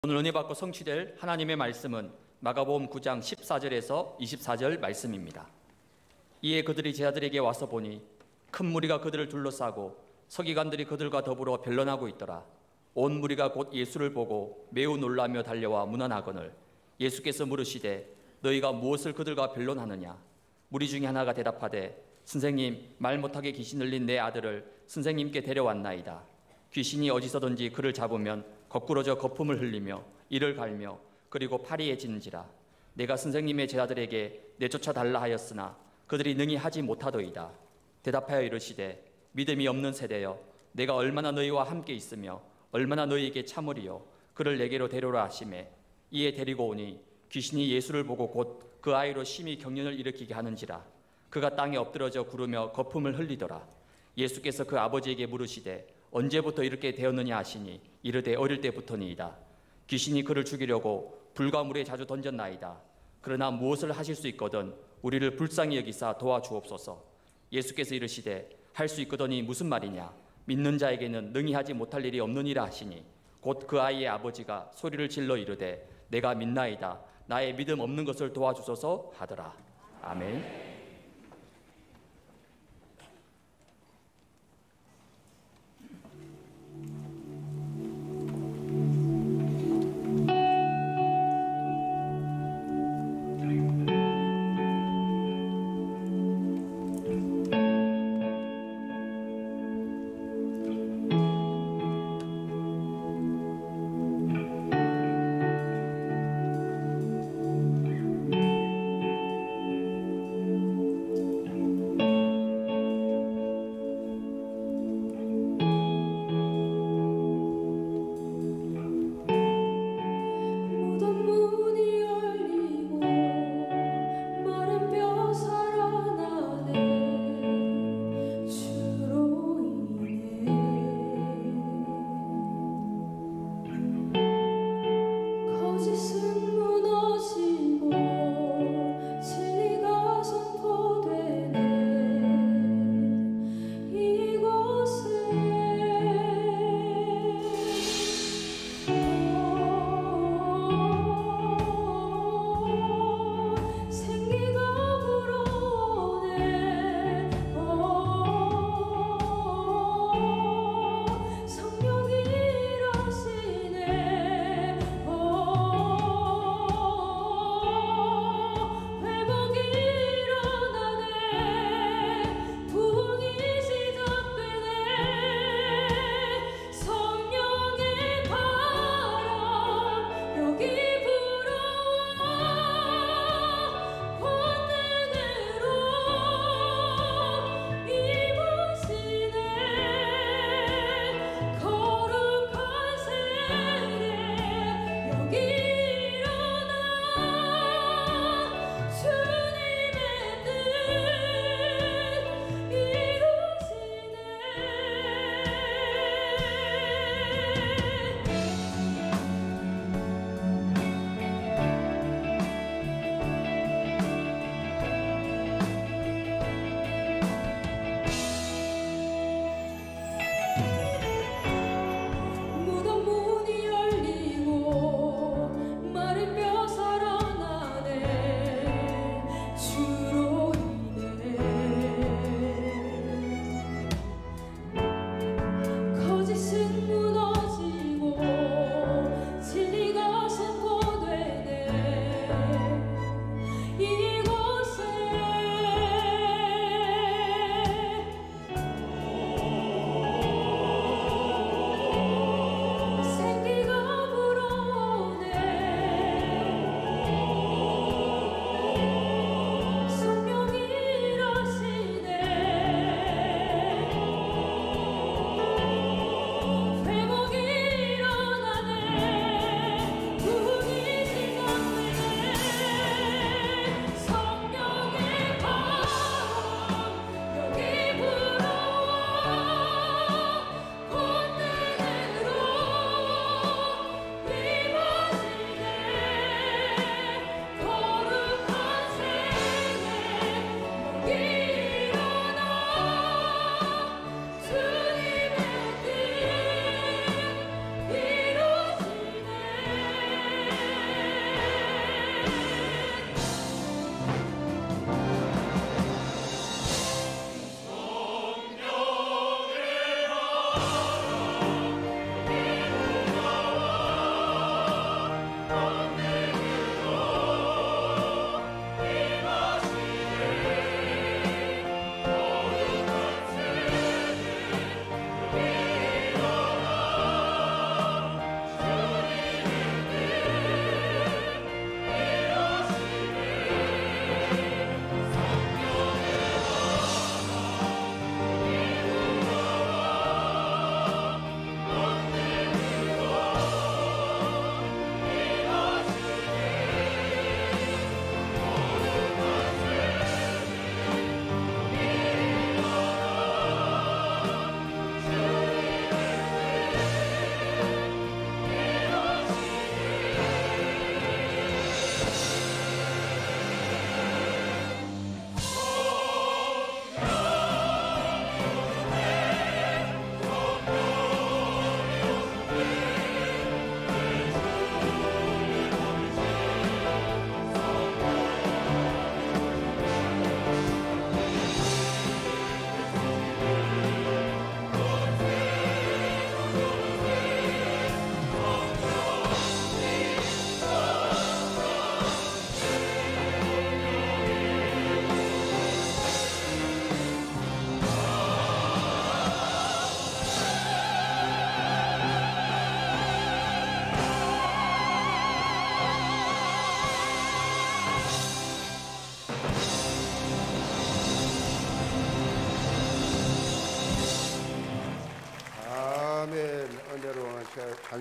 오늘 은혜 받고 성취될 하나님의 말씀은 마가복음 9장 14절에서 24절 말씀입니다. 이에 그들이 제자들에게 와서 보니 큰 무리가 그들을 둘러싸고 서기관들이 그들과 더불어 변론하고 있더라. 온 무리가 곧 예수를 보고 매우 놀라며 달려와 문안하거늘 예수께서 물으시되 너희가 무엇을 그들과 변론하느냐? 무리 중에 하나가 대답하되 선생님, 말 못하게 귀신 들린 내 아들을 선생님께 데려왔나이다. 귀신이 어디서든지 그를 잡으면 거꾸러져 거품을 흘리며 이를 갈며 그리고 파리에 짖는지라. 내가 선생님의 제자들에게 내쫓아 달라 하였으나 그들이 능히 하지 못하더이다. 대답하여 이르시되 믿음이 없는 세대여, 내가 얼마나 너희와 함께 있으며 얼마나 너희에게 참으리요. 그를 내게로 데려오라 하시매 이에 데리고 오니 귀신이 예수를 보고 곧 그 아이로 심히 경련을 일으키게 하는지라. 그가 땅에 엎드러져 구르며 거품을 흘리더라. 예수께서 그 아버지에게 물으시되 언제부터 이렇게 되었느냐 하시니 이르되 어릴 때부터니이다. 귀신이 그를 죽이려고 불과 물에 자주 던졌나이다. 그러나 무엇을 하실 수 있거든 우리를 불쌍히 여기사 도와주옵소서. 예수께서 이르시되 할 수 있거더니 무슨 말이냐? 믿는 자에게는 능히 하지 못할 일이 없느니라 하시니 곧 그 아이의 아버지가 소리를 질러 이르되 내가 믿나이다. 나의 믿음 없는 것을 도와주소서 하더라. 아멘.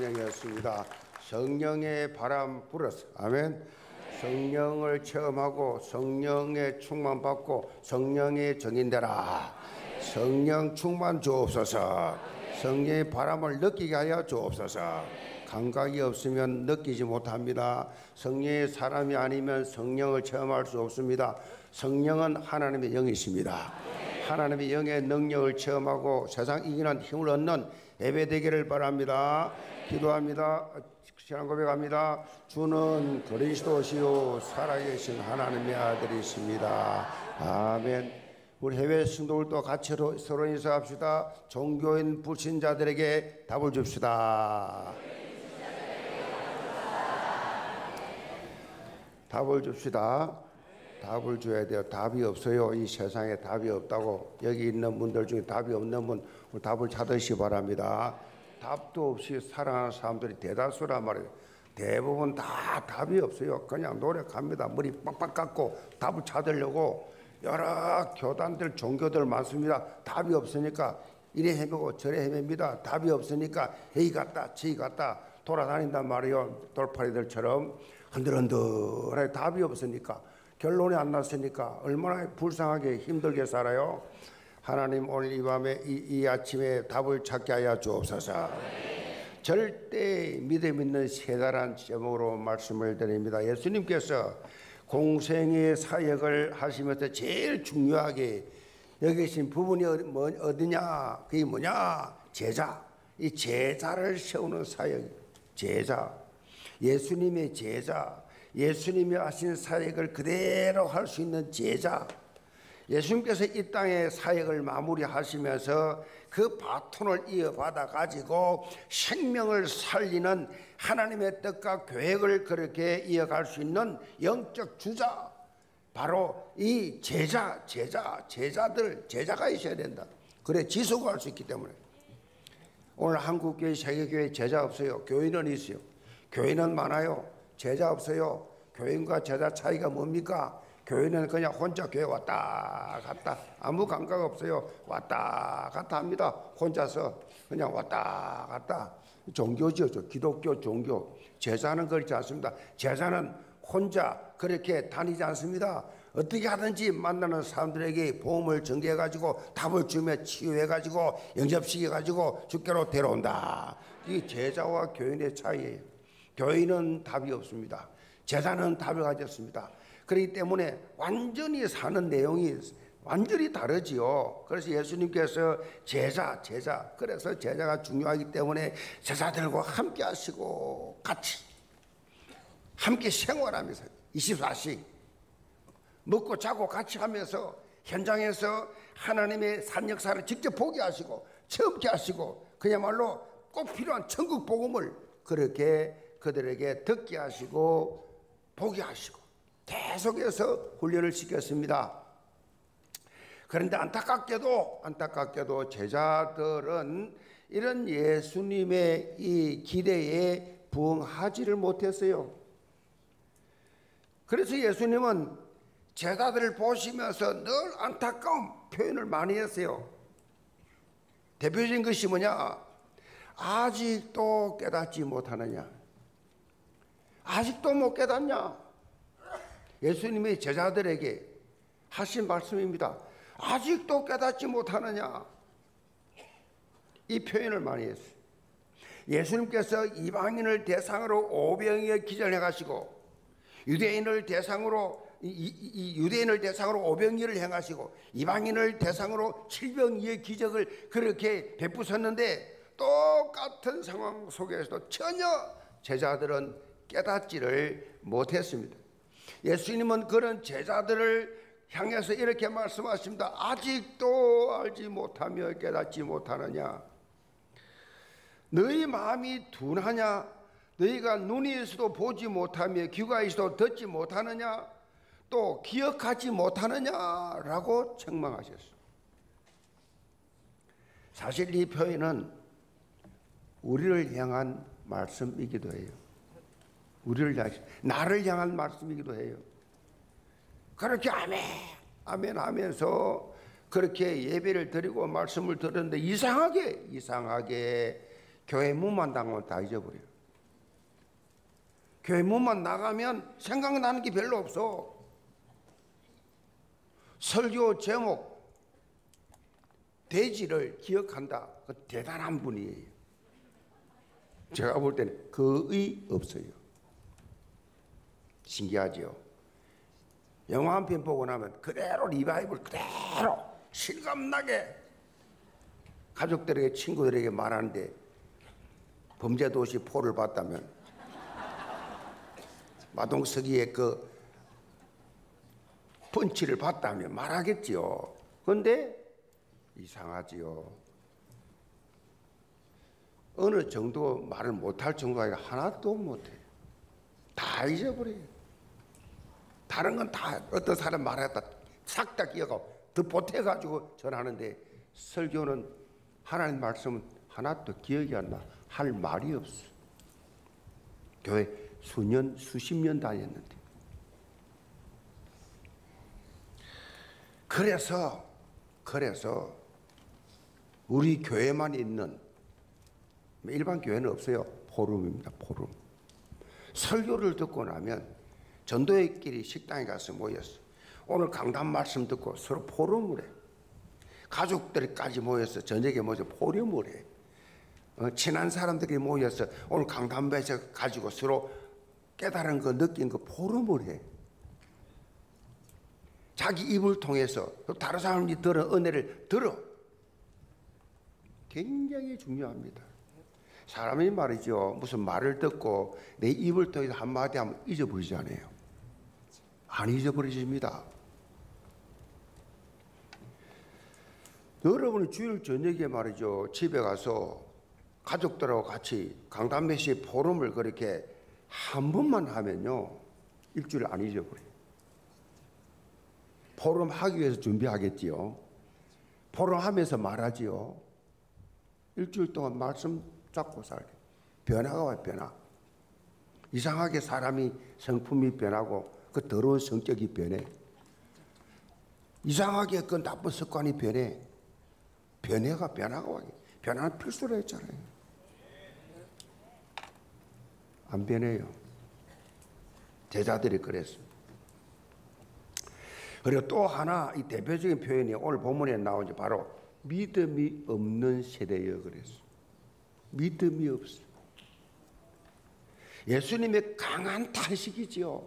찬양이었습니다. 성령의 바람 불어서 아멘. 성령을 체험하고 성령의 충만받고 성령의 정인되라. 성령 충만 주옵소서. 성령의 바람을 느끼게 하여 주옵소서. 감각이 없으면 느끼지 못합니다. 성령의 사람이 아니면 성령을 체험할 수 없습니다. 성령은 하나님의 영이십니다. 하나님의 영의 능력을 체험하고 세상 이기는 힘을 얻는 예배 되기를 바랍니다. 기도합니다. 신앙 고백합니다. 주는 그리스도시요 살아계신 하나님의 아들이십니다. 아멘. 우리 해외 성도들도 같이 서로 인사합시다. 종교인 불신자들에게 답을 줍시다. 답을 줍시다. 답을 줘야 돼요. 답이 없어요. 이 세상에 답이 없다고. 여기 있는 분들 중에 답이 없는 분 답을 찾으시기 바랍니다. 답도 없이 살아가는 사람들이 대다수란 말이에요. 대부분 다 답이 없어요. 그냥 노력합니다. 머리 빡빡 깎고 답을 찾으려고 여러 교단들 종교들 많습니다. 답이 없으니까 이래 헤매고 저래 헤맵니다. 답이 없으니까 여기 갔다 저기 갔다 돌아다닌단 말이에요. 돌팔이들처럼 흔들흔들하게 답이 없으니까 결론이 안 났으니까 얼마나 불쌍하게 힘들게 살아요. 하나님 오늘 이 밤에 이 아침에 답을 찾게 하여 주옵소서. 절대 믿음 있는 세다란 제목으로 말씀을 드립니다. 예수님께서 공생의 사역을 하시면서 제일 중요하게 여기 계신 부분이 어디냐? 그게 뭐냐? 제자. 이 제자를 세우는 사역. 제자. 예수님의 제자. 예수님이 하신 사역을 그대로 할 수 있는 제자. 예수님께서 이 땅의 사역을 마무리하시면서 그 바톤을 이어받아 가지고 생명을 살리는 하나님의 뜻과 계획을 그렇게 이어갈 수 있는 영적 주자, 바로 이 제자가 있어야 된다. 그래 지속할 수 있기 때문에. 오늘 한국교회, 세계교회 제자 없어요. 교인은 있어요. 교인은 많아요. 제자 없어요. 교인과 제자 차이가 뭡니까? 교회는 그냥 혼자 교회 왔다 갔다 아무 감각 없어요. 왔다 갔다 합니다. 혼자서 그냥 왔다 갔다. 종교죠. 기독교 종교. 제자는 그렇지 않습니다. 제자는 혼자 그렇게 다니지 않습니다. 어떻게 하든지 만나는 사람들에게 복음을 전개해가지고 답을 주며 치유해가지고 영접시켜가지고 주께로 데려온다. 이게 제자와 교인의 차이예요. 교인은 답이 없습니다. 제자는 답을 가졌습니다. 그렇기 때문에 완전히 사는 내용이 완전히 다르지요. 그래서 예수님께서 제자 그래서 제자가 중요하기 때문에 제자들과 함께 하시고 같이 함께 생활하면서 24시 먹고 자고 같이 하면서 현장에서 하나님의 산 역사를 직접 보게 하시고 체험케 하시고 그야말로 꼭 필요한 천국 복음을 그렇게 그들에게 듣게 하시고 보게 하시고 계속해서 훈련을 시켰습니다. 그런데 안타깝게도 제자들은 이런 예수님의 이 기대에 부응하지를 못했어요. 그래서 예수님은 제자들을 보시면서 늘 안타까운 표현을 많이 했어요. 대표적인 것이 뭐냐? 아직도 깨닫지 못하느냐? 아직도 못 깨닫냐? 예수님이 제자들에게 하신 말씀입니다. 아직도 깨닫지 못하느냐? 이 표현을 많이 했어요. 예수님께서 이방인을 대상으로 오병이어 기전해 가시고 유대인을 대상으로 유대인을 대상으로 오병이어를 행하시고 이방인을 대상으로 칠병이의 기적을 그렇게 베푸셨는데 똑같은 상황 속에서도 전혀 제자들은 깨닫지를 못했습니다. 예수님은 그런 제자들을 향해서 이렇게 말씀하십니다. 아직도 알지 못하며 깨닫지 못하느냐? 너희 마음이 둔하냐? 너희가 눈이 있어도 보지 못하며 귀가 있어도 듣지 못하느냐? 또 기억하지 못하느냐라고 책망하셨어요. 사실 이 표현은 우리를 향한 말씀이기도 해요. 나를 향한 말씀이기도 해요. 그렇게 아멘 하면서 그렇게 예배를 드리고 말씀을 들었는데 이상하게 교회 문만 나가면 다 잊어버려요. 교회 문만 나가면 생각나는 게 별로 없어. 설교 제목 돼지를 기억한다. 그 대단한 분이에요. 제가 볼 때는 거의 없어요. 신기하죠. 영화 한 편 보고 나면 그대로 리바이벌 그대로 실감나게 가족들에게 친구들에게 말하는데 범죄도시 4를 봤다면 마동석이의 그 펀치를 봤다면 말하겠지요. 그런데 이상하지요. 어느 정도 말을 못할 정도가 아니라 하나도 못해. 다 잊어버려요. 다른 건 다 어떤 사람 말했다 싹 다 기억하고 더 보태가지고 전하는데 설교는 하나님 말씀은 하나도 기억이 안 나. 할 말이 없어. 교회 수년 수십 년 다녔는데. 그래서 우리 교회만 있는 일반 교회는 없어요. 포럼입니다. 포럼. 설교를 듣고 나면 전도회끼리 식당에 가서 모였어. 오늘 강단 말씀 듣고 서로 포럼을 해. 가족들까지 모여서 저녁에 모여서 포럼을 해. 친한 사람들이 모여서 오늘 강단 배서 가지고 서로 깨달은 거 느낀 거 포럼을 해. 자기 입을 통해서 또 다른 사람이 들은 은혜를 들어. 굉장히 중요합니다. 사람이 말이죠. 무슨 말을 듣고 내 입을 통해서 한마디 하면 잊어버리잖아요. 안 잊어버리십니다. 여러분이 주일 저녁에 말이죠. 집에 가서 가족들하고 같이 강단메시 포럼을 그렇게 한 번만 하면요. 일주일 안 잊어버려요. 포럼 하기 위해서 준비하겠지요. 포럼 하면서 말하지요. 일주일 동안 말씀 잡고 살게. 변화가 와요. 변화. 이상하게 사람이 성품이 변하고 그 더러운 성격이 변해. 이상하게 그 나쁜 습관이 변해. 변화가 와요. 변화는 필수로 했잖아요. 안 변해요. 제자들이 그랬습니다. 그리고 또 하나 이 대표적인 표현이 오늘 본문에 나오지 바로 믿음이 없는 세대여 그랬어. 믿음이 없어. 예수님의 강한 탄식이지요.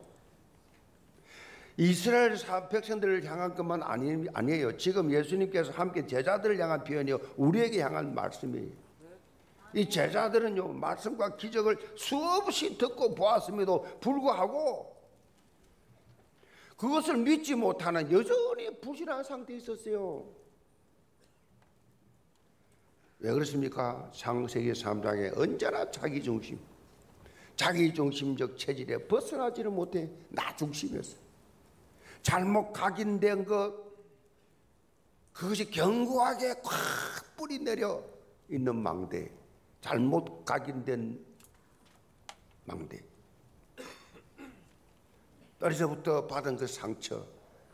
이스라엘 백성들을 향한 것만 아니에요. 지금 예수님께서 함께 제자들을 향한 표현이요. 우리에게 향한 말씀이에요. 이 제자들은요. 말씀과 기적을 수없이 듣고 보았음에도 불구하고 그것을 믿지 못하는 여전히 불신한 상태에 있었어요. 왜 그렇습니까? 창세기 3장에 언제나 자기중심적 체질에 벗어나지를 못해 나 중심이었어요. 잘못 각인된 그것이 견고하게 꽉 뿌리 내려 있는 망대. 잘못 각인된 망대. 어려서부터 받은 그 상처,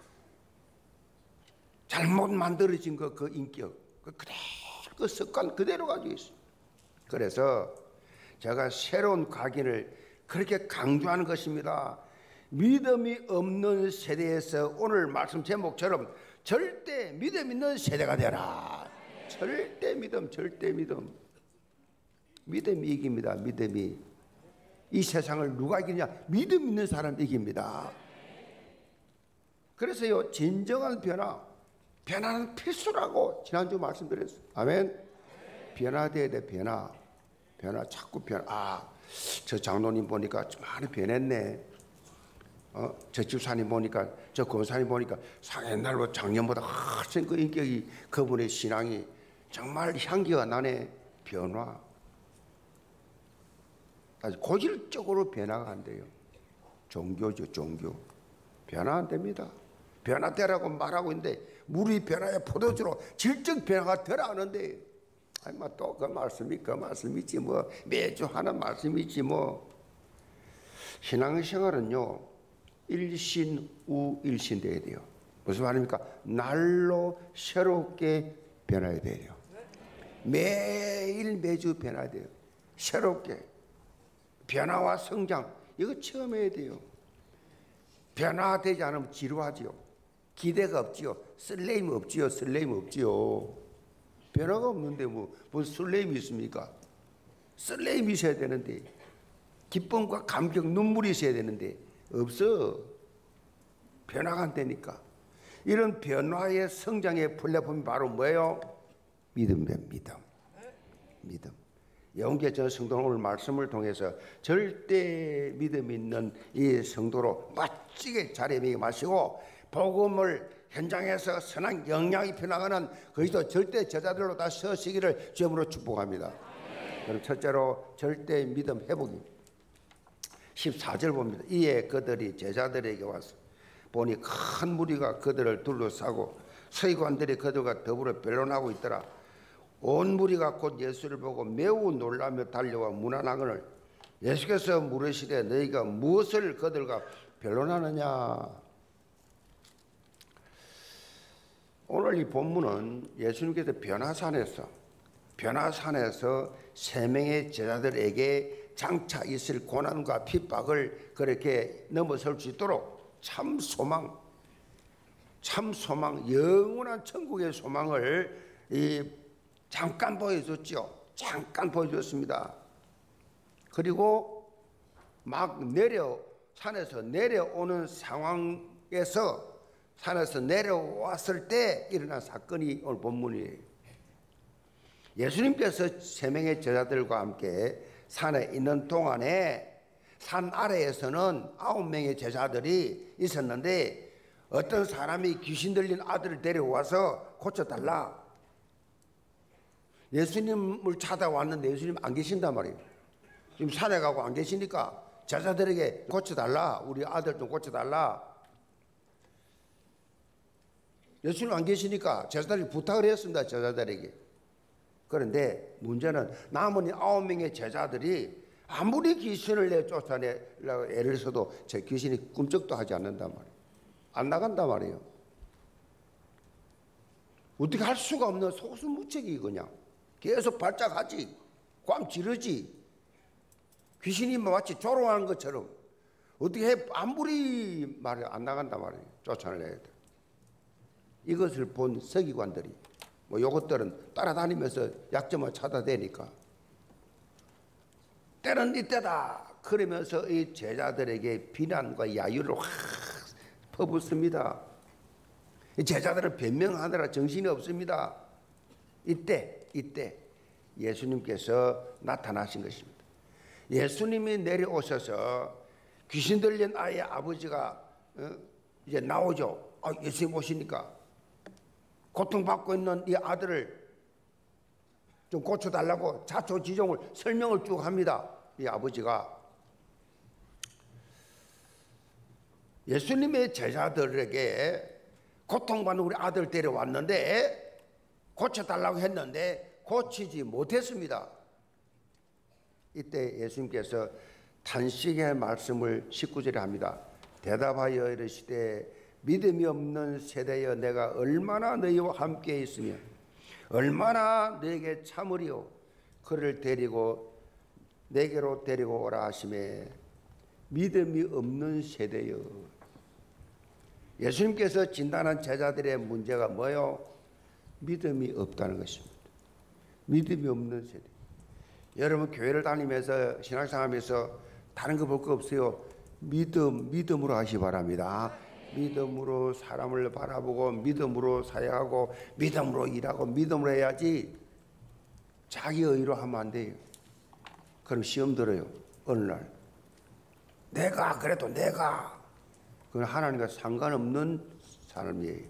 잘못 만들어진 그 인격, 그 습관 그대로 가지고 있어요. 그래서 제가 새로운 각인을 그렇게 강조하는 것입니다. 믿음이 없는 세대에서 오늘 말씀 제목처럼 절대 믿음 있는 세대가 되라. 절대 믿음. 믿음이 이깁니다. 믿음이. 이 세상을 누가 이기냐? 믿음 있는 사람이 이깁니다. 그래서요, 진정한 변화는 필수라고 지난주 말씀드렸어요. 아멘. 변화돼야 돼. 변화 자꾸 저 장로님 보니까 많이 변했네. 저 집사님 보니까, 저 권사님 보니까 옛날로 작년보다 훨씬 그 인격이, 그분의 신앙이 정말 향기가 나네. 변화. 아주 고질적으로 변화가 안 돼요. 종교죠, 종교. 변화 안 됩니다. 변화되라고 말하고 있는데 물이 변화에 포도주로 질적 변화가 되라는데 또 그 말씀이지 뭐. 매주 하는 말씀이지 뭐. 신앙생활은요, 일신 돼야 돼요. 무슨 말입니까? 날로 새롭게 변화해야 돼요. 매주 변화해야 돼요. 새롭게 변화와 성장, 이거 체험해야 돼요. 변화되지 않으면 지루하지요. 기대가 없지요. 설레임 없지요. 설레임 없지요. 변화가 없는데 무슨 설레임이 있습니까? 설레임이 있어야 되는데, 기쁨과 감격, 눈물이 있어야 되는데 없어. 변화가 안 되니까. 이런 변화의 성장의 플랫폼이 바로 뭐예요? 믿음입니다. 믿음. 영계 전 성도는 오늘 말씀을 통해서 절대 믿음 있는 이 성도로 멋지게 자리매김 마시고, 복음을 현장에서 선한 영향이 펴나가는 그리스도 절대 제자들로 다 서시기를 주님으로 축복합니다. 그럼 첫째로 절대 믿음 회복입니다. 14절 봅니다. 이에 그들이 제자들에게 와서 보니 큰 무리가 그들을 둘러싸고 서기관들이 그들과 더불어 변론하고 있더라. 온 무리가 곧 예수를 보고 매우 놀라며 달려와 문안하거늘 예수께서 물으시되 너희가 무엇을 그들과 변론하느냐. 오늘 이 본문은 예수님께서 변화산에서 세 명의 제자들에게 장차 있을 고난과 핍박을 그렇게 넘어설 수 있도록 참 소망, 영원한 천국의 소망을 잠깐 보여줬죠. 잠깐 보여줬습니다. 그리고 막 산에서 내려오는 상황에서 산에서 내려왔을 때 일어난 사건이 오늘 본문이에요. 예수님께서 세 명의 제자들과 함께 산에 있는 동안에 산 아래에서는 9명의 제자들이 있었는데 어떤 사람이 귀신 들린 아들을 데려와서 고쳐달라. 예수님을 찾아왔는데 예수님 안 계신단 말이에요. 지금 산에 가고 안 계시니까 제자들에게 고쳐달라. 우리 아들 좀 고쳐달라. 예수님 안 계시니까 제자들이 부탁을 했습니다. 제자들에게. 그런데 문제는 남은 9명의 제자들이 아무리 귀신을 쫓아내려고 애를 써도 제 귀신이 꿈쩍도 하지 않는단 말이에요. 안 나간단 말이에요. 어떻게 할 수가 없는 속수무책이 그냥 계속 발작하지, 꽝 지르지. 귀신이 마치 조롱하는 것처럼 어떻게 해, 아무리 말해 안 나간단 말이에요. 쫓아내야 돼. 이것을 본 서기관들이 요것들은 따라다니면서 약점을 찾아대니까 때는 이때다 그러면서 이 제자들에게 비난과 야유를 확 퍼붓습니다. 이 제자들은 변명하느라 정신이 없습니다. 이때 예수님께서 나타나신 것입니다. 예수님이 내려오셔서 귀신 들린 아이의 아버지가 이제 나오죠. 예수님 오시니까 고통받고 있는 이 아들을 좀 고쳐달라고 자초지종을 설명을 쭉 합니다. 이 아버지가 예수님의 제자들에게 고통받는 우리 아들 데려왔는데 고쳐달라고 했는데 고치지 못했습니다. 이때 예수님께서 탄식의 말씀을 19절에 합니다. 대답하여 이르시되 믿음이 없는 세대여 내가 얼마나 너희와 함께 있으며 얼마나 너에게 참으리요. 그를 데리고 내게로 데리고 오라 하시매 믿음이 없는 세대여. 예수님께서 진단한 제자들의 문제가 뭐요? 믿음이 없다는 것입니다. 믿음이 없는 세대. 여러분 교회를 다니면서 신앙생활하면서 다른 거 볼 거 없어요. 믿음으로 하시 바랍니다. 믿음으로 사람을 바라보고 믿음으로 사역하고 믿음으로 일하고 믿음으로 해야지 자기 의로 하면 안 돼요. 그럼 시험 들어요. 어느 날 그건 하나님과 상관없는 사람이에요.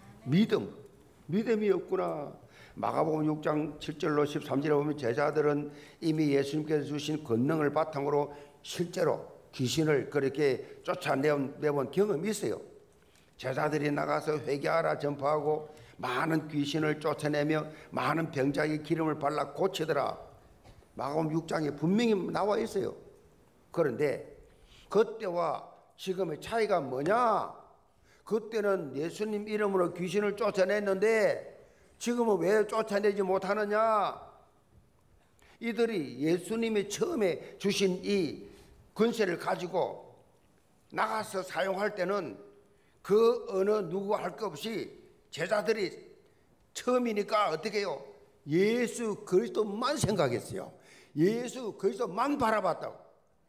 믿음이 없구나. 마가복음 6장 7절로 13절에 보면 제자들은 이미 예수님께서 주신 권능을 바탕으로 실제로 귀신을 그렇게 쫓아내본 경험이 있어요. 제자들이 나가서 회개하라 전파하고 많은 귀신을 쫓아내며 많은 병자에게 기름을 발라 고치더라. 마가복음 6장에 분명히 나와 있어요. 그런데 그때와 지금의 차이가 뭐냐? 그때는 예수님 이름으로 귀신을 쫓아냈는데 지금은 왜 쫓아내지 못하느냐? 이들이 예수님이 처음에 주신 이 권세를 가지고 나가서 사용할 때는 그 어느 누구 할 것 없이 제자들이 처음이니까 어떻게 해요? 예수 그리스도만 생각했어요. 예수 그리스도만 바라봤다고.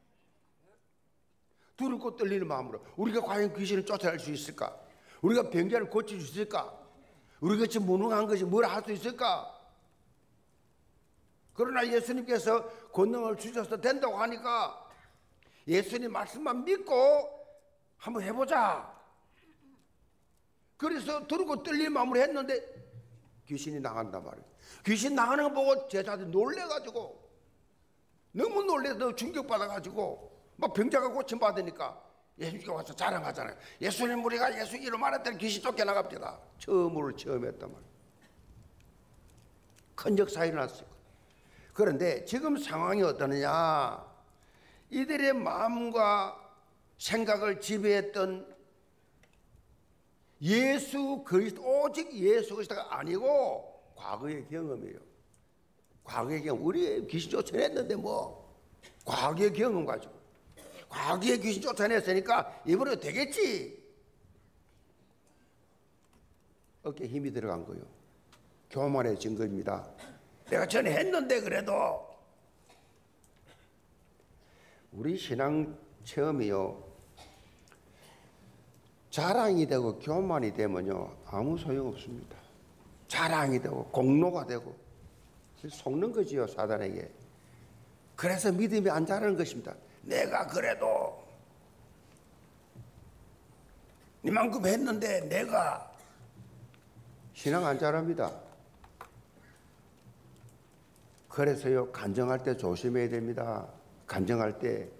두렵고 떨리는 마음으로 우리가 과연 귀신을 쫓아낼 수 있을까? 우리가 병자를 고칠 수 있을까? 우리같이 무능한 것이 뭘 할 수 있을까? 그러나 예수님께서 권능을 주셔서 된다고 하니까 예수님 말씀만 믿고 한번 해보자. 그래서 두렵고 떨리는 마음으로 했는데 귀신이 나간단 말이에요. 귀신 나가는 거 보고 제자들이 놀래가지고 너무 놀래서 충격받아가지고 막 병자가 고침받으니까 예수님께 와서 자랑하잖아요. 예수님 우리가 예수 이름 알았더니 귀신 쫓겨나갑니다. 처음 했단 말이에요. 큰 역사가 일어났어요. 그런데 지금 상황이 어떠느냐? 이들의 마음과 생각을 지배했던 예수 그리스도, 오직 예수 그리스도가 아니고 과거의 경험이에요. 과거의 경험. 우리 귀신 쫓아냈는데 뭐 과거의 경험 가지고 과거의 귀신 쫓아냈으니까 이번에 되겠지. 어깨에 힘이 들어간 거예요. 교만해진 겁니다. 내가 전에 했는데 그래도. 우리 신앙 체험이요, 자랑이 되고 교만이 되면요 아무 소용없습니다. 자랑이 되고 공로가 되고 속는 거지요, 사단에게. 그래서 믿음이 안 자라는 것입니다. 내가 그래도 이만큼 했는데 내가. 신앙 안 자랍니다. 그래서요 간증할 때 조심해야 됩니다. 간증할 때,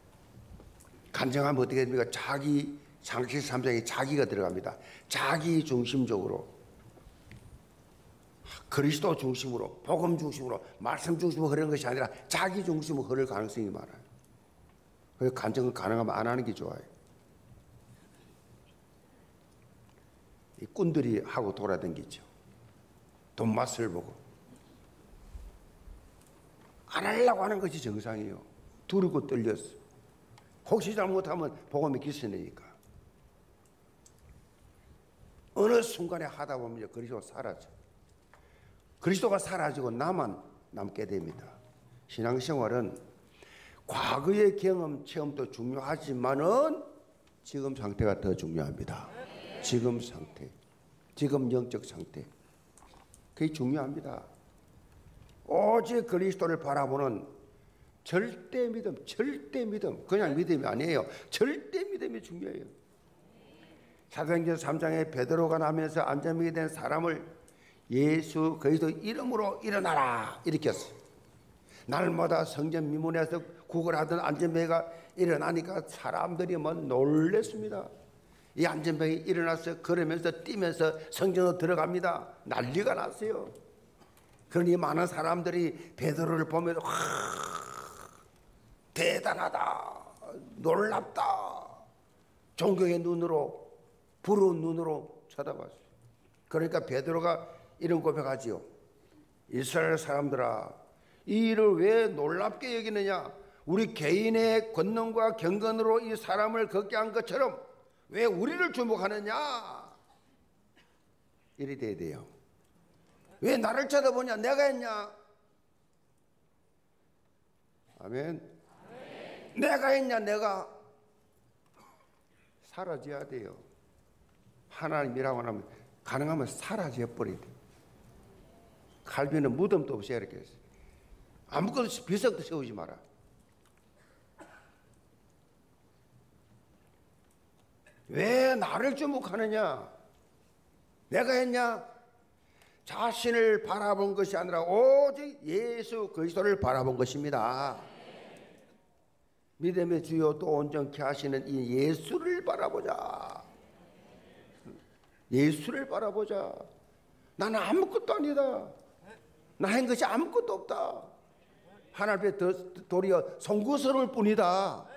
간증하면 어떻게 됩니까? 자기, 창세기 3장에 자기가 들어갑니다. 자기 중심적으로, 그리스도 중심으로, 복음 중심으로, 말씀 중심으로 흐르는 것이 아니라 자기 중심으로 흐를 가능성이 많아요. 그래서 간증을 가능하면 안 하는 게 좋아요. 이 꾼들이 하고 돌아다니죠. 돈 맛을 보고. 안 하려고 하는 것이 정상이에요. 두렵고 떨렸어. 혹시 잘못하면 복음이 기스내니까. 어느 순간에 하다 보면 그리스도가 사라져. 그리스도가 사라지고 나만 남게 됩니다. 신앙생활은 과거의 경험, 체험도 중요하지만은 지금 상태가 더 중요합니다. 지금 상태, 지금 영적 상태, 그게 중요합니다. 오직 그리스도를 바라보는 절대 믿음, 절대 믿음, 그냥 믿음이 아니에요. 절대 믿음이 중요해요. 사도행전 3장에 베드로가 나면서 안전병이 된 사람을 예수 그리스도 이름으로 일어나라 일으켰어요. 날마다 성전 미문에서 구걸하던 안전병이가 일어나니까 사람들이 뭐 놀랬습니다. 이 안전병이 일어나서 걸으면서 뛰면서 성전으로 들어갑니다. 난리가 났어요. 그러니 많은 사람들이 베드로를 보면서 와, 대단하다, 놀랍다, 존경의 눈으로, 부러운 눈으로 쳐다봤어요. 그러니까 베드로가 이런 고백하지요. 이스라엘 사람들아, 이 일을 왜 놀랍게 여기느냐? 우리 개인의 권능과 경건으로 이 사람을 걷게 한 것처럼 왜 우리를 주목하느냐? 이래 돼야 돼요. 왜 나를 쳐다보냐? 내가 했냐? 아멘. 내가 했냐? 내가. 사라져야 돼요. 하나님이라고 하면 가능하면 사라져 버려야 돼요. 갈비는 무덤도 없이 이렇게 했어요. 아무것도 비석도 세우지 마라. 왜 나를 주목하느냐? 내가 했냐? 자신을 바라본 것이 아니라 오직 예수 그리스도를 바라본 것입니다. 믿음의 주요 또 온전케 하시는 이 예수를 바라보자. 예수를 바라보자. 나는 아무것도 아니다. 나 한 것이 아무것도 없다. 하나님 앞에 도리어 송구스러울 뿐이다.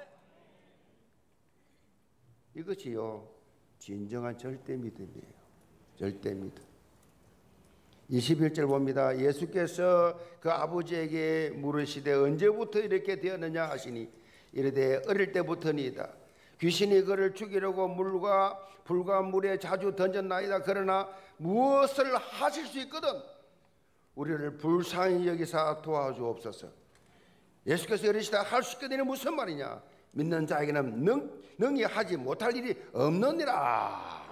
이것이요 진정한 절대 믿음이에요. 절대 믿음. 21절 봅니다. 예수께서 그 아버지에게 물으시되 언제부터 이렇게 되었느냐 하시니 이르되 어릴 때부터니이다. 귀신이 그를 죽이려고 물과 불과 물에 자주 던졌나이다. 그러나 무엇을 하실 수 있거든 우리를 불쌍히 여기사 도와주옵소서. 예수께서 이르시되 할 수 있거든이 무슨 말이냐? 믿는 자에게는 능히 하지 못할 일이 없느니라.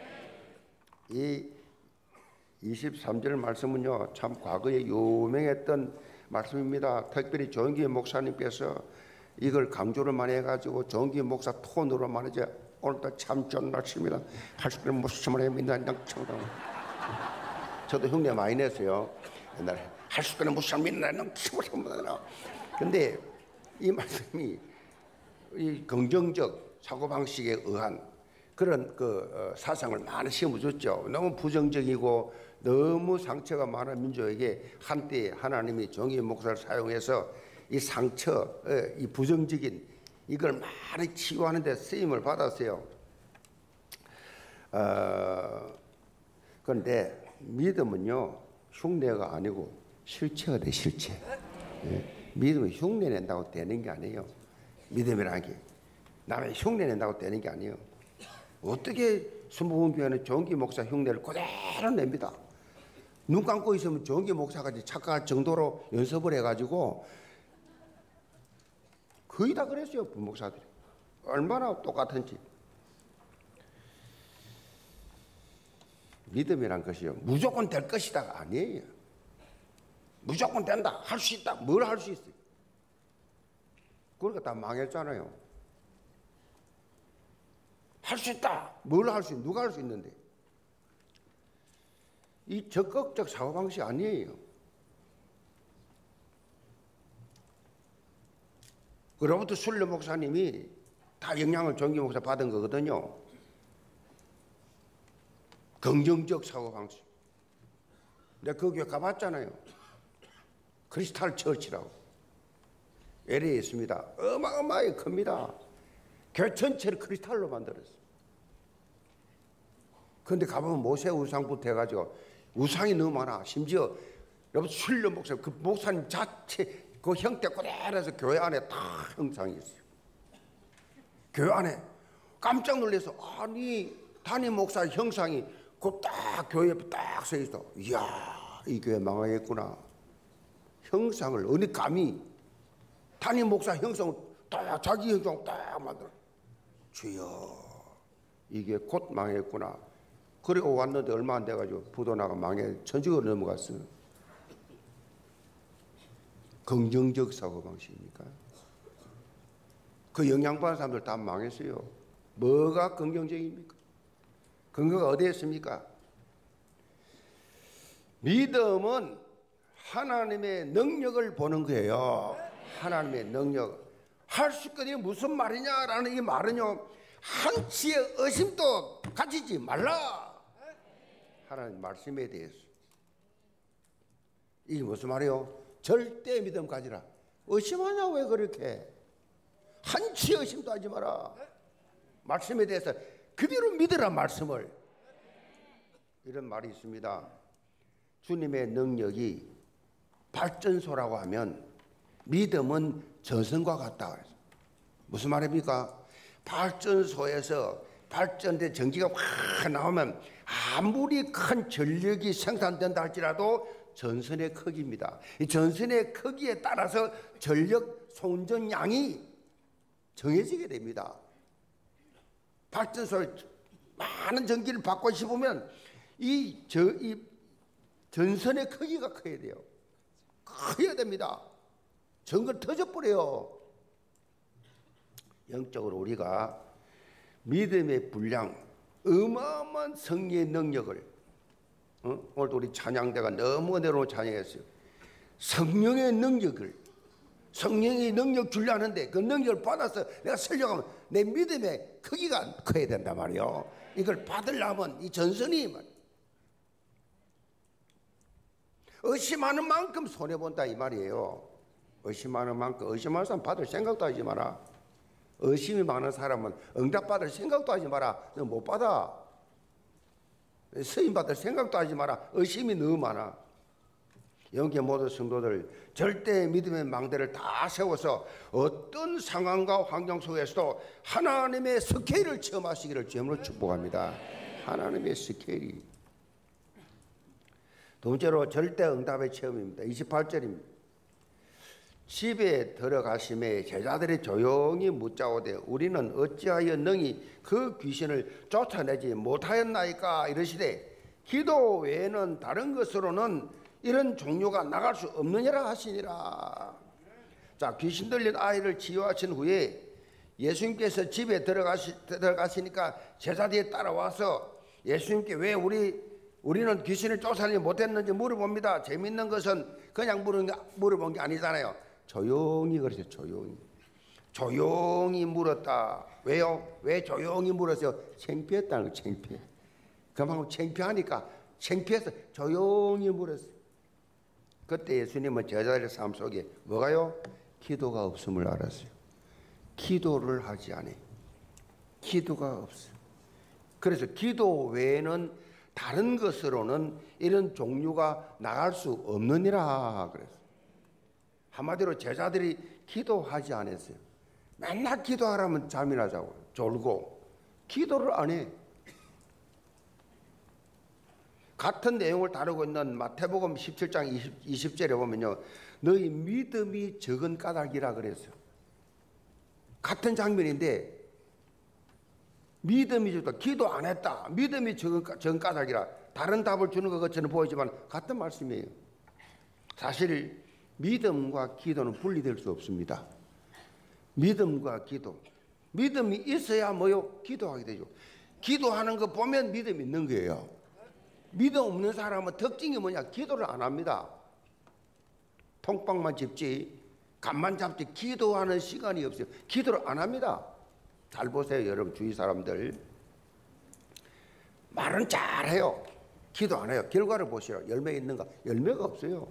이 23절 말씀은요 참 과거에 유명했던 말씀입니다. 특별히 조은기 목사님께서 이걸 강조를 많이 해가지고 조은기 목사 톤으로 말이죠. 오늘도 참 좋은 날씨입니다. 할 수 있는 무슨 말에 믿는 능청당. 저도 흉내 많이 냈어요. 옛날에 할 수 있는 무슨 믿는 능청당. 근데 이 말씀이 이 긍정적 사고방식에 의한 그런 사상을 많이 심어줬죠. 너무 부정적이고 너무 상처가 많은 민족에게 한때 하나님이 정의 목사를 사용해서 이 상처, 이 부정적인 이걸 많이 치유하는 데 쓰임을 받았어요. 그런데 믿음은요 흉내가 아니고 실체가 돼. 실체. 믿음은 흉내 낸다고 되는 게 아니에요. 믿음이라는 게 남의 흉내 낸다고 되는 게 아니에요. 어떻게 순복음교회는 정기 목사 흉내를 그대로 냅니다. 눈 감고 있으면 정기 목사까지 착각할 정도로 연습을 해가지고 거의 다 그랬어요. 부목사들이 얼마나 똑같은지. 믿음이란 것이요 무조건 될 것이다가 아니에요. 무조건 된다, 할 수 있다, 뭘 할 수 있어요. 그러니까 다 망했잖아요. 할 수 있다, 뭘 할 수 있는, 누가 할 수 있는데. 이 적극적 사고방식 아니에요. 그로부터 순례 목사님이 다 영향을 정기 목사 받은 거거든요. 긍정적 사고방식. 내가 그 교회 가봤잖아요. 크리스탈 처치라고 LA에 있습니다. 어마어마하게 큽니다. 교회 전체를 크리스탈로 만들었어요. 그런데 가보면 모세 우상부터 해가지고 우상이 너무 많아. 심지어 여러분 순례 목사 그 목사님 자체 그 형태 그대로해서 교회 안에 다 형상이 있어요. 교회 안에 깜짝 놀라서 아니 담임 목사 형상이 그 딱 교회 옆에 딱 서 있어. 이야 이 교회 망하겠구나. 형상을 어느 감히 담임 목사 형상을 딱 자기 형상 딱 만들어. 주여 이게 곧 망했구나. 그리고 왔는데 얼마 안 돼가지고 부도나가 망해 천주교로 넘어갔어요. 긍정적 사고방식입니까? 그 영향받은 사람들 다 망했어요. 뭐가 긍정적입니까? 근거가 어디에 있습니까? 믿음은 하나님의 능력을 보는 거예요. 하나님의 능력. 할 수 있거든요. 무슨 말이냐라는 이 말은요. 한치의 의심도 가지지 말라. 하나님 말씀에 대해서. 이게 무슨 말이에요? 절대 믿음 가지라. 의심하냐 왜 그렇게? 한치의 의심도 하지 마라. 말씀에 대해서 그대로 믿으라 말씀을. 이런 말이 있습니다. 주님의 능력이 발전소라고 하면 믿음은 전선과 같다. 무슨 말입니까? 발전소에서 발전된 전기가 확 나오면 아무리 큰 전력이 생산된다 할지라도 전선의 크기입니다. 이 전선의 크기에 따라서 전력 송전량이 정해지게 됩니다. 발전소에 많은 전기를 받고 싶으면 이 전선의 크기가 커야 돼요. 커야 됩니다. 전기를 터져버려요. 영적으로 우리가 믿음의 분량, 어마어마한 성리의 능력을 오늘도 우리 찬양대가 너무 은혜로운 찬양했어요. 성령의 능력을 성령의 능력 주려 하는데 그 능력을 받아서 내가 설교하면 내 믿음의 크기가 커야 된단 말이에요. 이걸 받으려면 이 전선이 의심하는 만큼 손해본다 이 말이에요. 의심하는 만큼 의심하는 사람 받을 생각도 하지 마라. 의심이 많은 사람은 응답받을 생각도 하지 마라. 너 못 받아. 쓰임 받을 생각도 하지 마라. 의심이 너무 많아. 영계 모든 성도들 절대 믿음의 망대를 다 세워서 어떤 상황과 환경 속에서도 하나님의 스케일을 체험하시기를 주님으로 축복합니다. 하나님의 스케일이. 두 번째로 절대 응답의 체험입니다. 28절입니다. 집에 들어가심에 제자들이 조용히 묻자오되 우리는 어찌하여 능히 그 귀신을 쫓아내지 못하였나이까 이르시되 기도 외에는 다른 것으로는 이런 종류가 나갈 수 없느니라 하시니라. 자, 귀신 들린 아이를 치유하신 후에 예수님께서 집에 들어가시니까 제자들이 따라와서 예수님께 왜 우리는 귀신을 쫓아내지 못했는지 물어봅니다. 재밌는 것은 그냥 물어본 게 아니잖아요. 조용히 그러세요. 조용히 물었다. 왜요? 왜 조용히 물었어요? 창피했다는 거. 창피해. 그만큼 창피하니까 창피해서 조용히 물었어요. 그때 예수님은 제자들의 삶 속에 뭐가요? 기도가 없음을 알았어요. 기도를 하지 않아요. 기도가 없어요. 그래서 기도 외에는 다른 것으로는 이런 종류가 나갈 수 없느니라 그랬어요. 한마디로 제자들이 기도하지 않았어요. 맨날 기도하라면 잠이나 자고 졸고 기도를 안 해. 같은 내용을 다루고 있는 마태복음 17장 20절에 보면요, 너희 믿음이 적은 까닭이라 그랬어요. 같은 장면인데 믿음이 적다, 기도 안 했다, 믿음이 적은 까닭이라. 다른 답을 주는 것 같이는 보이지만 같은 말씀이에요. 사실 믿음과 기도는 분리될 수 없습니다. 믿음과 기도, 믿음이 있어야 뭐요? 기도하게 되죠. 기도하는 거 보면 믿음이 있는 거예요. 믿음 없는 사람은 특징이 뭐냐? 기도를 안 합니다. 통빵만 짚지, 간만 잡지, 기도하는 시간이 없어요. 기도를 안 합니다. 잘 보세요, 여러분 주위 사람들. 말은 잘해요. 기도 안 해요. 결과를 보시라. 열매 있는가? 열매가 없어요.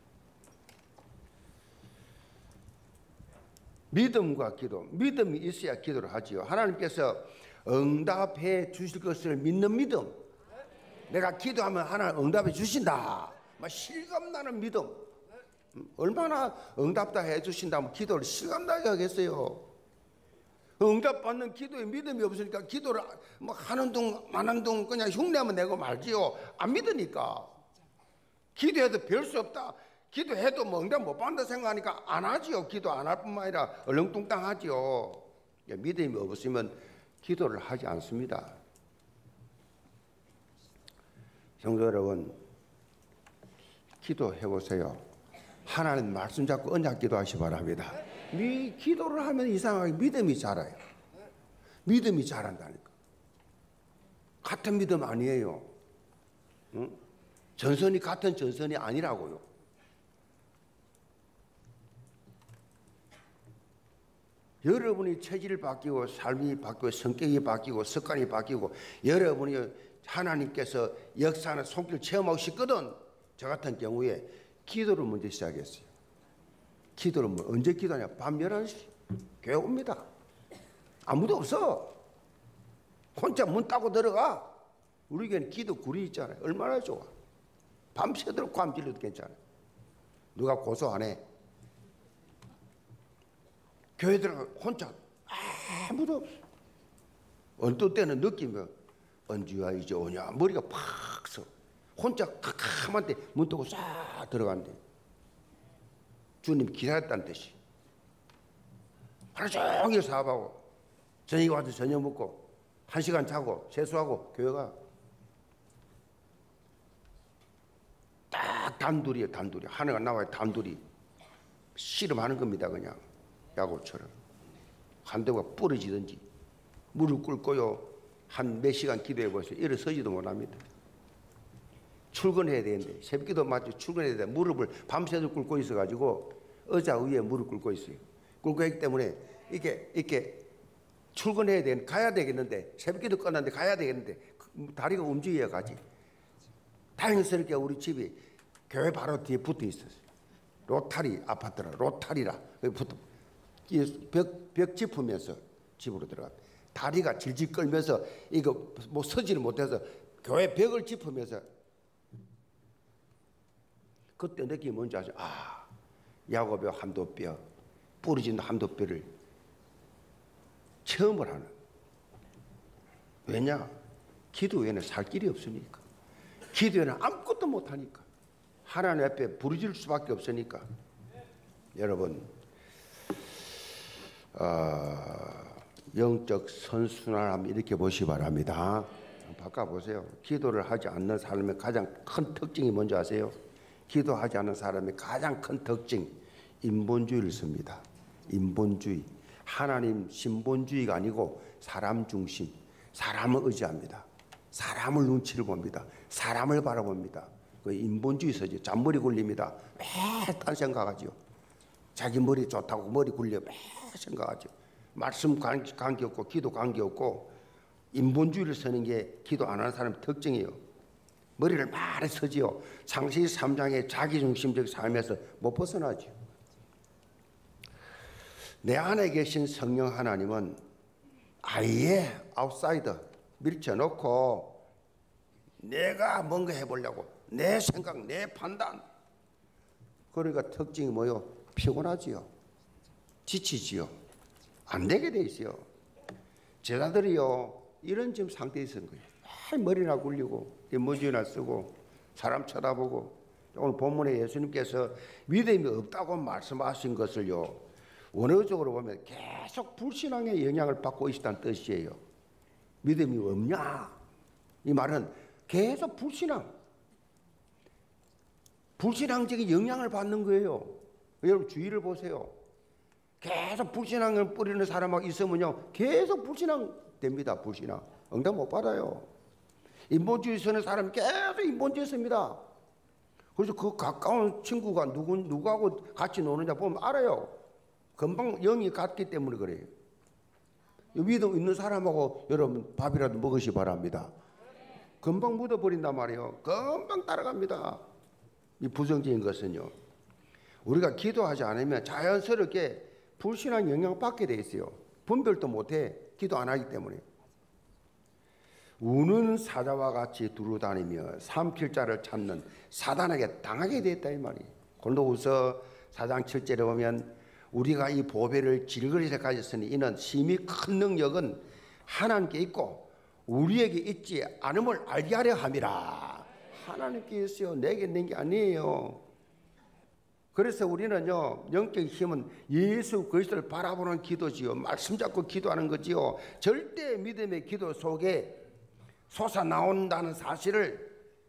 믿음과 기도, 믿음이 있어야 기도를 하지요. 하나님께서 응답해 주실 것을 믿는 믿음. 내가 기도하면 하나님 응답해 주신다. 실감나는 믿음. 얼마나 응답다 해 주신다면 기도를 실감나게 하겠어요. 응답받는 기도에 믿음이 없으니까 기도를 하는 둥 마는 둥 그냥 흉내만 내고 말지요. 안 믿으니까. 기도해도 별 수 없다, 기도해도 응답 못 받는다 생각하니까 안 하지요. 기도 안 할 뿐만 아니라 얼렁뚱땅하지요. 믿음이 없으면 기도를 하지 않습니다. 성도 여러분, 기도해 보세요. 하나님 말씀 잡고 언약 기도하시 바랍니다. 기도를 하면 이상하게 믿음이 자라요. 믿음이 자란다니까. 같은 믿음 아니에요. 응? 전선이 같은 전선이 아니라고요. 여러분이 체질이 바뀌고 삶이 바뀌고 성격이 바뀌고 습관이 바뀌고 여러분이 하나님께서 역사하는 손길 체험하고 싶거든. 저 같은 경우에 기도를 먼저 시작했어요. 기도를 언제 기도하냐? 밤 11시 교회 옵니다. 아무도 없어. 혼자 문 따고 들어가. 우리 교회는 기도 굴이 있잖아요. 얼마나 좋아. 밤새도록 감 질러도 괜찮아요. 누가 고소 안 해. 교회 들어가 혼자 아무도 없어. 어떤 때는 느끼면 언제야 이제 오냐, 머리가 팍 서. 혼자 캄캄한데 문 뜨고 싹 들어간대. 주님 기다렸다는 뜻이. 하루 종일 사업하고 저녁에 와서 저녁 먹고 1시간 자고 세수하고 교회가 딱 단둘이에요. 단둘이. 하나가 나와요. 단둘이. 씨름하는 겁니다. 그냥 야구처럼. 한 대가 부러지든지 무릎 꿇고요. 한 몇 시간 기도해 보세요. 일어서지도 못합니다. 출근해야 되는데 새벽기도 맞죠. 출근해야 되는데 무릎을 밤새도록 꿇고 있어가지고 의자 위에 무릎 꿇고 있어요. 꿇고 있기 때문에 이렇게 출근해야 되는, 가야 되겠는데 새벽기도 끝났는데 가야 되겠는데 다리가 움직여야 가지. 다행스럽게 우리 집이 교회 바로 뒤에 붙어 있었어요. 로타리 아파트라, 로타리라. 붙어 벽 짚으면서 집으로 들어가. 다리가 질질 끌면서 이거 뭐 서지를 못해서 교회 벽을 짚으면서 그때 느낌이 뭔지 아세요? 아, 야곱의 한도뼈, 부러진 한도뼈를 체험을 하는. 왜냐? 기도 외에는 살 길이 없으니까. 기도 외에는 아무것도 못하니까. 하나님 앞에 부르질 수밖에 없으니까. 여러분, 영적 선순환함 이렇게 보시기 바랍니다. 바꿔보세요. 기도를 하지 않는 사람의 가장 큰 특징이 뭔지 아세요? 기도하지 않는 사람의 가장 큰 특징, 인본주의를 씁니다. 인본주의. 하나님 신본주의가 아니고 사람 중심, 사람을 의지합니다. 사람을 눈치를 봅니다. 사람을 바라봅니다. 그 인본주의 서지. 잔머리 굴립니다. 매일 딴 생각하죠. 자기 머리 좋다고 머리 굴려 매일 생각하죠. 말씀 관계없고 기도 관계없고 인본주의를 쓰는 게 기도 안 하는 사람의 특징이에요. 머리를 많이 쓰지요. 창세기 3장의 자기중심적 삶에서 못 벗어나죠. 내 안에 계신 성령 하나님은 아예 아웃사이더 밀쳐놓고 내가 뭔가 해보려고 내 생각, 내 판단. 그러니까 특징이 뭐요? 피곤하지요. 지치지요. 안 되게 돼 있어요. 제자들이요 이런 지금 상태에 있는 거예요. 머리나 굴리고 인문주의나 쓰고 사람 쳐다보고. 오늘 본문에 예수님께서 믿음이 없다고 말씀하신 것을요 원어적으로 보면 계속 불신앙의 영향을 받고 있다는 뜻이에요. 믿음이 없냐? 이 말은 계속 불신앙적인 영향을 받는 거예요. 여러분 주의를 보세요. 계속 불신앙을 뿌리는 사람하고 있으면요 계속 불신앙 됩니다. 불신앙. 응답 못 받아요. 인본주의 쓰는 사람이 계속 인본주의 씁니다. 그래서 그 가까운 친구가 누구하고 같이 노느냐 보면 알아요. 금방 영이 같기 때문에 그래요. 믿음 있는 사람하고 여러분 밥이라도 먹으시 바랍니다. 금방 묻어버린단 말이에요. 금방 따라갑니다. 이 부정적인 것은요. 우리가 기도하지 않으면 자연스럽게 불신앙 영향을 받게 돼 있어요. 분별도 못해. 기도 안 하기 때문에. 우는 사자와 같이 두루다니며 삼킬 자를 찾는 사단에게 당하게 됐다 이 말이에요. 골로새서 4장 7절에 보면 우리가 이 보배를 질그릇에 가졌으니 이는 심히 큰 능력은 하나님께 있고 우리에게 있지 않음을 알게 하려 함이라. 하나님께 있어요. 내게 있는 게 아니에요. 그래서 우리는요 영적 힘은 예수 그리스도를 바라보는 기도지요. 말씀 잡고 기도하는 거지요. 절대 믿음의 기도 속에 솟아나온다는 사실을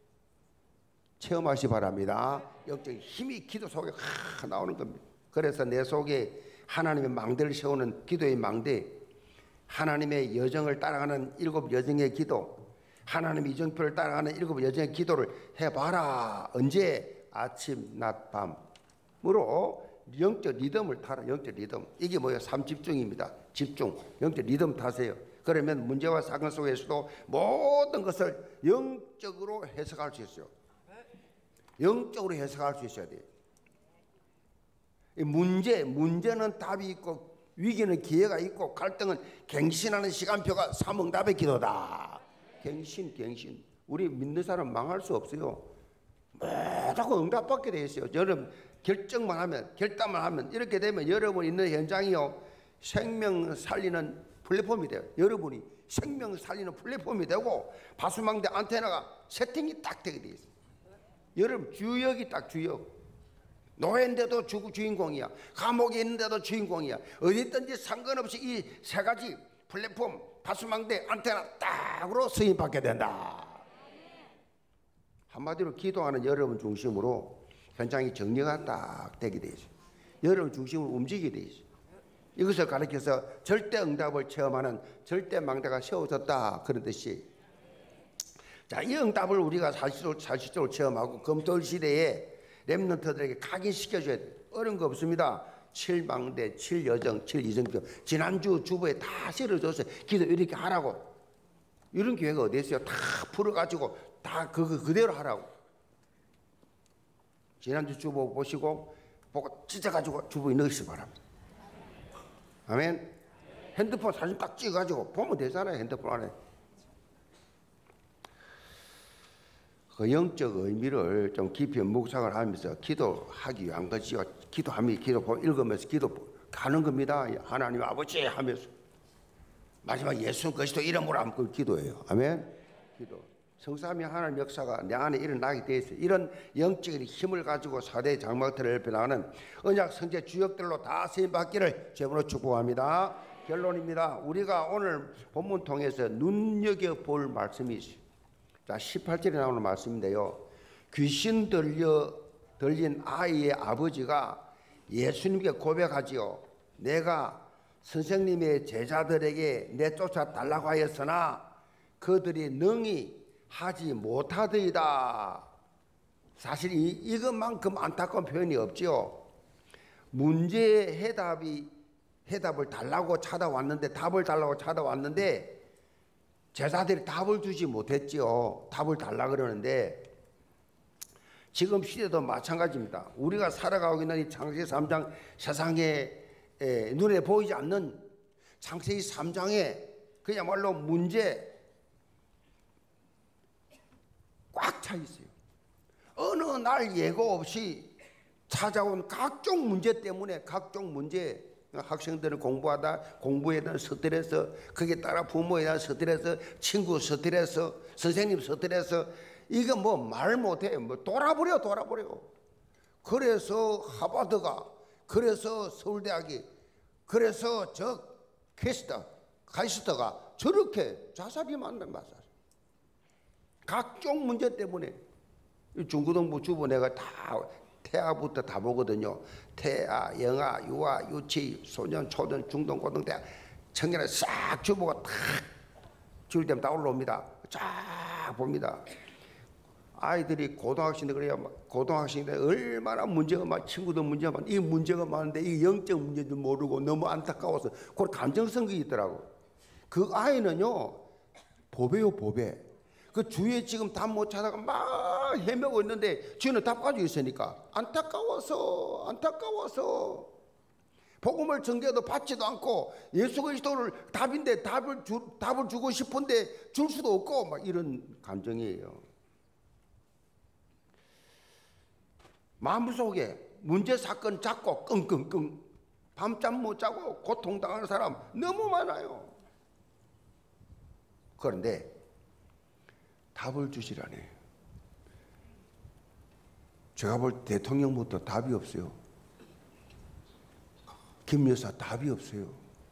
체험하시 바랍니다. 영적 힘이 기도 속에 나오는 겁니다. 그래서 내 속에 하나님의 망대를 세우는 기도의 망대, 하나님의 여정을 따라가는 7 여정의 기도, 하나님의 이정표를 따라가는 7 여정의 기도를 해봐라. 언제? 아침, 낮, 밤으로 영적 리듬을 타라. 영적 리듬. 이게 뭐예요? 삼집중입니다. 집중. 영적 리듬 타세요. 그러면 문제와 사건 속에서도 모든 것을 영적으로 해석할 수 있어요. 영적으로 해석할 수 있어야 돼요. 문제는 답이 있고 위기는 기회가 있고 갈등은 갱신하는 시간표가 삼응답의 기도다. 갱신. 우리 믿는 사람 망할 수 없어요. 자꾸 응답받게 돼 있어요. 여러분 결정만 하면 결단만 하면 이렇게 되면 여러분 있는 현장이요 생명 살리는 플랫폼이 돼요. 여러분이 생명 살리는 플랫폼이 되고 바수망대 안테나가 세팅이 딱 되게 돼 있어요. 여러분 주역이 딱 주역. 노예인데도 주인공이야. 감옥에 있는데도 주인공이야. 어디 있든지 상관없이 이 세 가지 플랫폼 바수망대 안테나 딱으로 승인받게 된다. 한마디로 기도하는 여러분 중심으로 현장이 정리가 딱 되게 돼 있어요. 여러분 중심으로 움직이게 돼 있어요. 이것을 가리켜서 절대 응답을 체험하는 절대 망대가 세워졌다 그런 뜻이. 자, 이 응답을 우리가 사실적으로 체험하고 금토일 시대에 렘넌트들에게 각인시켜줘야 돼요. 어려운 거 없습니다. 7망대, 7여정, 7이정표. 지난주 주보에 다 실어줬어요. 기도 이렇게 하라고. 이런 기회가 어디 있어요? 다 풀어가지고 다 그거 그대로 하라고. 지난주 주보 보시고 보고 찢어가지고 주보에 넣으시기 바랍니다. 아멘. 핸드폰 사진 딱 찍어가지고 보면 되잖아요. 핸드폰 안에. 그 영적 의미를 좀 깊이 묵상을 하면서 기도하기 위한 것이요. 기도하면 기도 읽으면서 기도하는 겁니다. 하나님 아버지 하면서 마지막 예수 그리스도 이름으로 하면 기도해요. 아멘. 기도. 성삼위 하나님 역사가 내 안에 일어나게 돼 있어요. 이런 영적인 힘을 가지고 사대 장막들을 옆에 나가는 언약 성제 주역들로 다 쓰임 받기를 제물로 축복합니다. 결론입니다. 우리가 오늘 본문 통해서 눈여겨볼 말씀이 있어요. 자, 18절에 나오는 말씀인데요. 귀신 들린 아이의 아버지가 예수님께 고백하지요. 내가 선생님의 제자들에게 내쫓아 달라고 하였으나 그들이 능히 하지 못하더이다. 사실 이것만큼 안타까운 표현이 없죠. 문제의 해답을 달라고 찾아왔는데 답을 달라고 찾아왔는데 제자들이 답을 주지 못했지요. 답을 달라 그러는데 지금 시대도 마찬가지입니다. 우리가 살아가고 있는 이 창세기 3장 세상에 눈에 보이지 않는 창세기 3장에 그야말로 문제 꽉 차 있어요. 어느 날 예고 없이 찾아온 각종 문제 때문에 각종 문제 학생들은 공부에 대한 스트레스, 거기에 따라 부모에 대한 스트레스, 친구 스트레스, 선생님 스트레스, 이거 뭐 말 못해. 뭐 돌아버려. 그래서 하버드가, 그래서 서울대학이, 그래서 저 카이스트가 저렇게 자살이 많단 말이야. 각종 문제 때문에 중고등부 주부 내가 다 태아부터 다 보거든요. 태아, 영아, 유아, 유치, 소년, 초년, 중등, 고등대학 청년을 싹 주부가 탁 줄 때면 다 올라옵니다. 쫙 봅니다. 아이들이 고등학생들 그래야 고등학생들 얼마나 문제가 많, 친구들 문제가 많, 이 문제가 많은데 이 영적 문제도 모르고 너무 안타까워서 그걸 감정성이 있더라고. 그 아이는요 보배요 보배. 그 주위에 지금 답 못 찾아가 막 헤매고 있는데 주위는 답 가지고 있으니까 안타까워서 복음을 전개해도 받지도 않고 예수 그리스도를 답인데 답을 주고 싶은데 줄 수도 없고 막 이런 감정이에요. 마음속에 문제 사건 잡고 끙끙끙 밤잠 못 자고 고통당하는 사람 너무 많아요. 그런데 답을 주시라네. 제가 볼 때 대통령부터 답이 없어요. 김 여사 답이 없어요.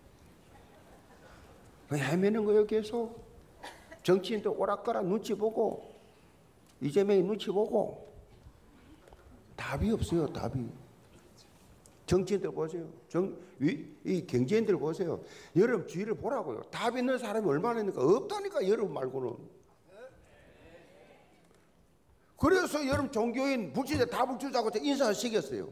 헤매는 거예요 계속. 정치인들 오락가락 눈치 보고 이재명이 눈치 보고 답이 없어요. 답이. 정치인들 보세요. 이 경제인들 보세요. 여러분 주위를 보라고요. 답 있는 사람이 얼마나 있는가. 없다니까 여러분 말고는. 그래서 여러분 종교인 불신자 답을 주자고 인사를 시켰어요.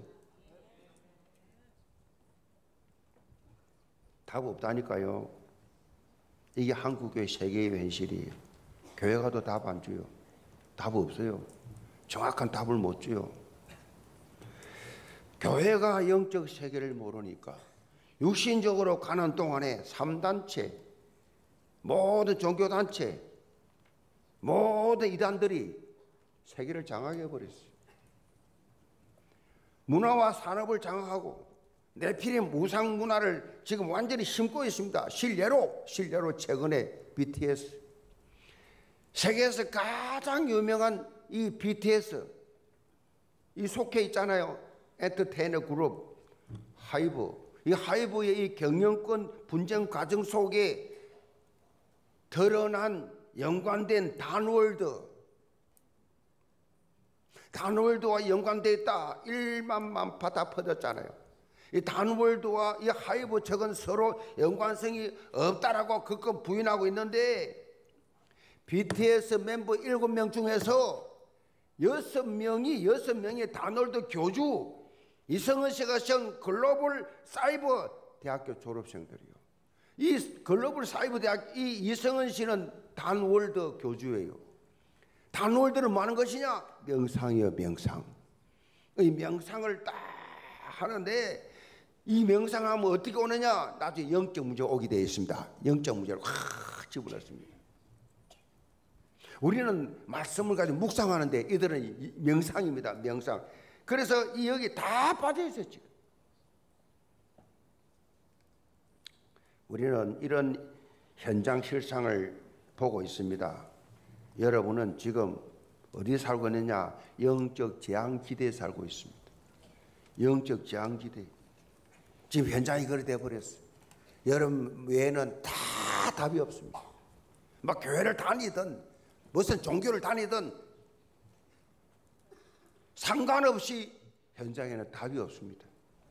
답 없다니까요. 이게 한국교회 세계의 현실이에요. 교회가 더 답 안 줘요. 답 없어요. 정확한 답을 못 줘요. 교회가 영적 세계를 모르니까 육신적으로 가는 동안에 3단체, 모든 종교단체, 모든 이단들이 세계를 장악해 버렸어요. 문화와 산업을 장악하고 네피림 무상 문화를 지금 완전히 심고 있습니다. 실례로 최근에 BTS, 세계에서 가장 유명한 이 BTS 이 속해 있잖아요. 엔터테이너 그룹 하이브. 이 하이브의 이 경영권 분쟁 과정 속에 드러난 연관된 단월드와 연관되어 있다. 1만만 받아 퍼졌잖아요. 이 단월드와 이 하이브 측은 서로 연관성이 없다라고 그것 부인하고 있는데 BTS 멤버 7명 중에서 6명이 단월드 교주 이성은 씨가 시험 글로벌 사이버 대학교 졸업생들이요. 이 글로벌 사이버 대학 이 이성은 씨는 단월드 교주예요. 단월드는 뭐 하는 것이냐? 명상이요, 명상. 이 명상을 딱 하는데 이 명상하면 어떻게 오느냐? 나중에 영적 문제가 오게 되어 있습니다. 영적 문제를 확 집어넣습니다. 우리는 말씀을 가지고 묵상하는데 이들은 명상입니다. 명상. 그래서 이 여기 다 빠져 있어요. 지금. 우리는 이런 현장 실상을 보고 있습니다. 여러분은 지금 어디 살고 있느냐? 영적 재앙지대에 살고 있습니다. 영적 재앙지대. 지금 현장이 그렇게 돼버렸어요. 여러분 외에는 다 답이 없습니다. 막 교회를 다니든 무슨 종교를 다니든 상관없이 현장에는 답이 없습니다.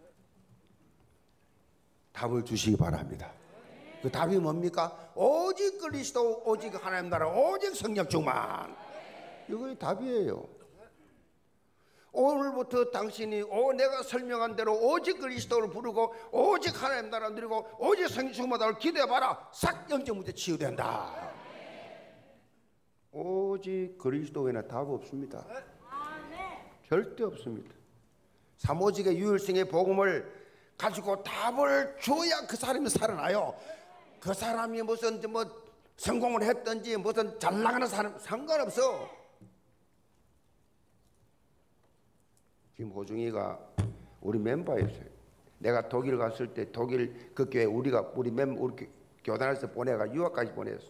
답을 주시기 바랍니다. 그 답이 뭡니까? 오직 그리스도, 오직 하나님 나라, 오직 성령 충만. 이거 답이에요. 오늘부터 당신이 내가 설명한 대로 오직 그리스도를 부르고 오직 하나님 나라 누리고 오직 성령 충만을 기도해봐라. 싹 영적 문제 치유된다. 오직 그리스도 외에는 답 없습니다. 절대 없습니다. 사모직의 유일성의 복음을 가지고 답을 줘야 그 사람이 살아나요. 그 사람이 무슨 성공을 했든지 무슨 잘 나가는 사람 상관없어. 지금 호중이가 우리 멤버였어요. 내가 독일 갔을 때 독일 그 교회 우리 교단에서 보내가 유학까지 보냈어.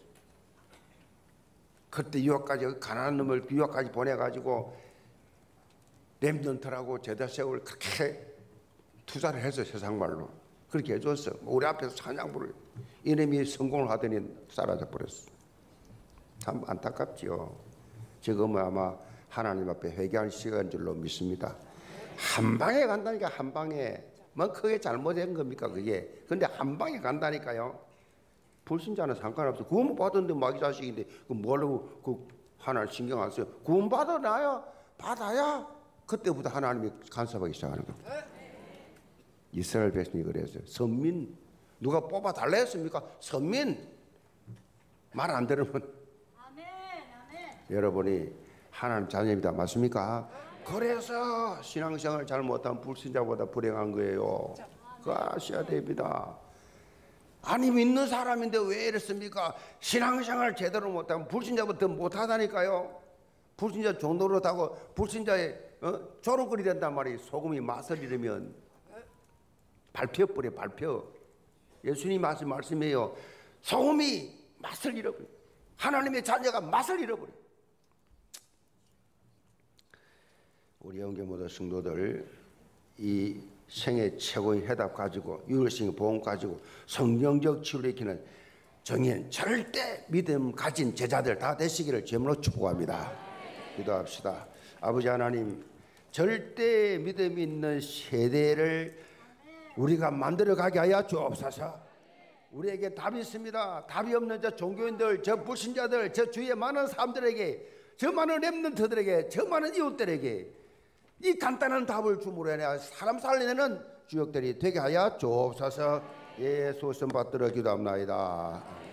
그때 유학까지 가난한 놈을 유학까지 보내가지고 렘넌트라고 제자세월 그렇게 투자를 해서 세상 말로 그렇게 해줬어. 우리 앞에서 찬양부를 이놈이 성공을 하더니 사라져 버렸어. 참 안타깝지요. 지금은 아마 하나님 앞에 회개할 시간인 줄로 믿습니다. 한 방에 간다니까. 한 방에. 뭐 크게 잘못된 겁니까 그게. 근데 한 방에 간다니까요. 불신자는 상관없어. 구원 받았는데 마귀 자식인데 그 뭐라고 그 하나님 신경 안 써요. 구원 받아야 그때부터 하나님이 간섭하기 시작하는 겁니다. 이스라엘 백성이 그랬어요. 선민 누가 뽑아 달라 했습니까? 선민 말 안 들으면 아멘. 여러분이 하나님 자녀입니다. 맞습니까? 그래서 신앙생활을 잘못한 불신자보다 불행한 거예요. 그거 아셔야 됩니다. 아니 믿는 사람인데 왜 이랬습니까? 신앙생활을 제대로 못하면 불신자보다 못하다니까요. 불신자 종노릇하고 불신자의 조롱거리 된단 말이에요. 소금이 맛을 잃으면 밟혀버려. 밟혀. 예수님 말씀이에요. 소금이 맛을 잃어버려. 하나님의 자녀가 맛을 잃어버려. 우리 영계 모든 성도들 이 생애 최고의 해답 가지고 유일성의 보험 가지고 성경적 치유를 익히는 정인 절대 믿음 가진 제자들 다 되시기를 주님으로 축복합니다. 기도합시다. 아버지 하나님, 절대 믿음 있는 세대를 우리가 만들어가게 하여 주옵소서. 우리에게 답이 있습니다. 답이 없는 저 종교인들, 저 불신자들, 저 주위의 많은 사람들에게, 저 많은 렘넌트들에게, 저 많은 이웃들에게 이 간단한 답을 주므로 인해 사람 살리는 주역들이 되게 하여 주옵소서. 예수 선 받들어 기도합나이다.